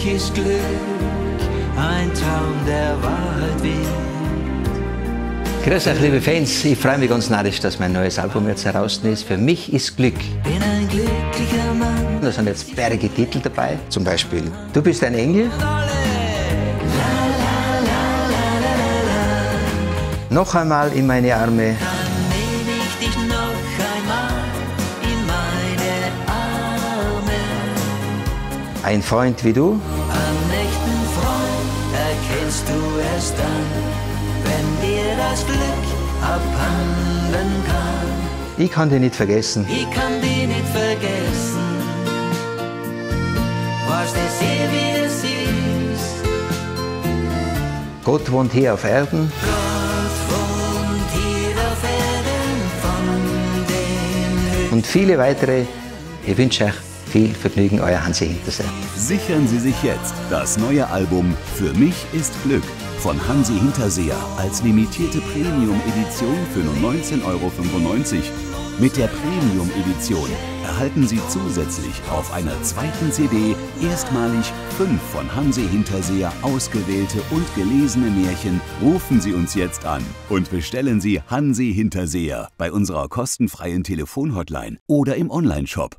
ist Glück ein Traum, der Wahrheit wird. Grüß euch, liebe Fans, ich freue mich ganz narrisch, dass mein neues Album jetzt heraus ist. Für mich ist Glück. Bin ein glücklicher Mann. Da sind jetzt sperrige Titel dabei, zum Beispiel Du bist ein Engel. Noch einmal in meine Arme. Dann nehme ich dich noch einmal in meine Arme. Ein Freund wie du. Am echten Freund erkennst du es dann, wenn dir das Glück abhanden kann. Ich kann dich nicht vergessen. Ich kann dich nicht vergessen, was das eh wie es ist. Gott wohnt hier auf Erden. Gott wohnt hier auf Erden von den Höhen. Und viele weitere. Ich wünsche euch viel Vergnügen, euer Hansi Hinterseer. Sichern Sie sich jetzt das neue Album Für mich ist Glück von Hansi Hinterseer als limitierte Premium-Edition für nur 19,95 €. Mit der Premium-Edition erhalten Sie zusätzlich auf einer zweiten CD erstmalig 5 von Hansi Hinterseer ausgewählte und gelesene Märchen. Rufen Sie uns jetzt an und bestellen Sie Hansi Hinterseer bei unserer kostenfreien Telefonhotline oder im Onlineshop